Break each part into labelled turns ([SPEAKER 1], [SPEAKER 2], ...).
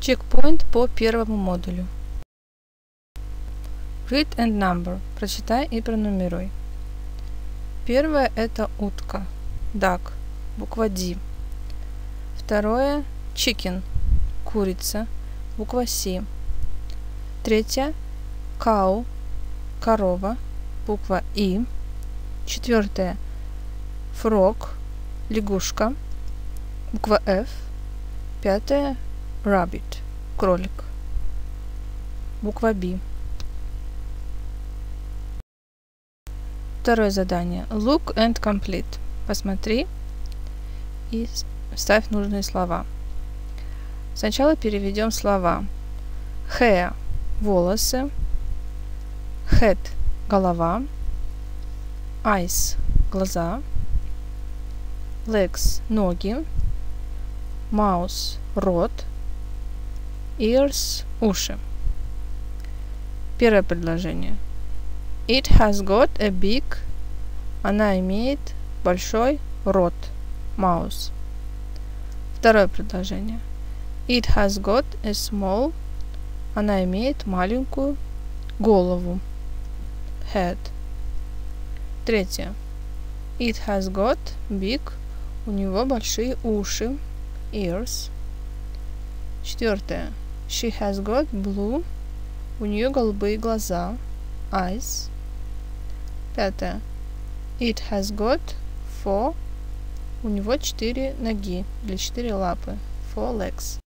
[SPEAKER 1] Чекпоинт по первому модулю. Read and number. Прочитай и пронумеруй. Первое это утка. Duck. Буква D. Второе chicken. Курица. Буква C. Третье cow. Корова. Буква И. Четвертое frog. Лягушка. Буква F. Пятое rabbit. Кролик. Буква B. Второе задание. Look and complete. Посмотри и вставь нужные слова. Сначала переведем слова. Hair – волосы. Head – голова. Eyes – глаза. Legs – ноги. Mouth – рот. Ears – уши. Первое предложение. It has got a big. Она имеет большой рот. Mouth. Второе предложение. It has got a small. Она имеет маленькую голову. Head. Третье. It has got big. У него большие уши. Ears. Четвертое. She has got blue. У нее голубые глаза. Eyes. Пятое. It has got 4. У него 4 ноги или 4 лапы. 4 legs.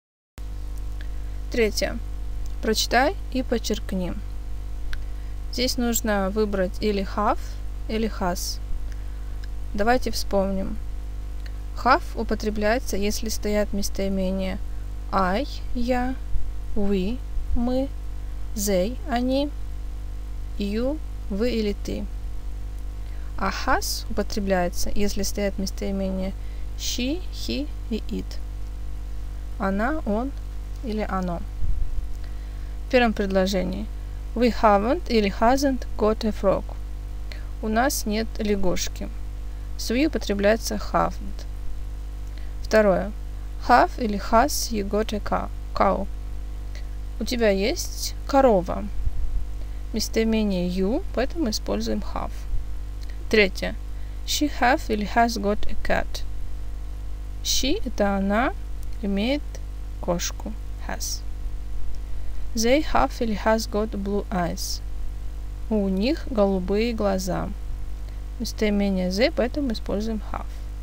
[SPEAKER 1] Третье. Прочитай и подчеркни. Здесь нужно выбрать или have, или has. Давайте вспомним. Have употребляется, если стоят местоимения I, я, we, мы, they, они, you, вы или ты. А has употребляется, если стоят местоимения she, he и it. Она, он или оно. В первом предложении. We haven't или hasn't got a frog. У нас нет лягушки. С we употребляется haven't. Второе. Have или has you got a cow. У тебя есть корова. Местоимение you, поэтому используем have. Третье. She have или has got a cat. She это она имеет кошку. Has. They have или has got blue eyes. У них голубые глаза. Местоимение they, поэтому используем have.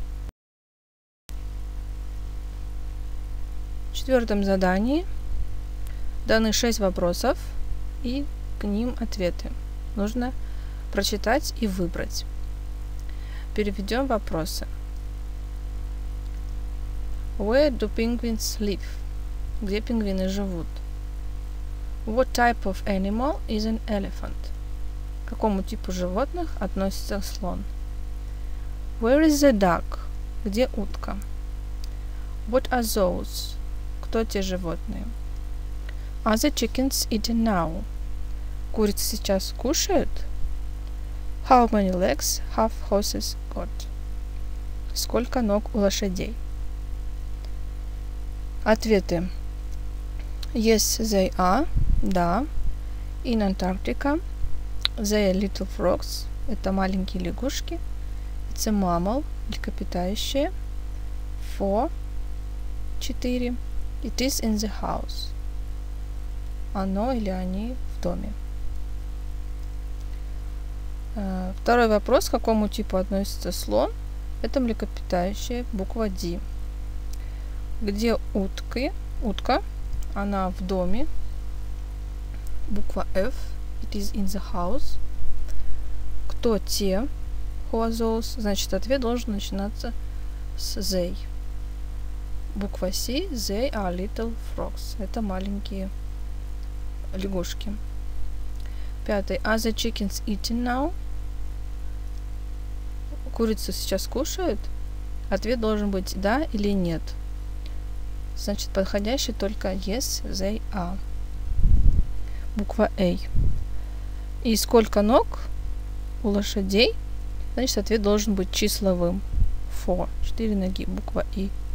[SPEAKER 1] В четвертом задании даны 6 вопросов и к ним ответы. Нужно прочитать и выбрать. Переведем вопросы. Where do penguins live? Где пингвины живут? What type of animal is an elephant? К какому типу животных относится слон? Where is the duck? Где утка? What are those? Кто те животные? Are the chickens eaten now? Курицы сейчас кушают? How many legs have horses got? Сколько ног у лошадей? Ответы. Yes, they are. Да. In Antarctica. They are little frogs. Это маленькие лягушки. It's a mammal. Млекопитающее. 4. 4. It is in the house. Оно или они в доме. Второй вопрос. К какому типу относится слон? Это млекопитающее. Буква D. Где утка? Она в доме. Буква F. It is in the house. Кто те? Who are those? Значит, ответ должен начинаться с they. Буква C. They are little frogs. Это маленькие лягушки. Пятый. Are the chickens eaten now? Курицу сейчас кушают? Ответ должен быть да или нет. Значит, подходящий только yes, they are. Буква A. И сколько ног у лошадей? Значит, ответ должен быть числовым. 4. 4 ноги. Буква И.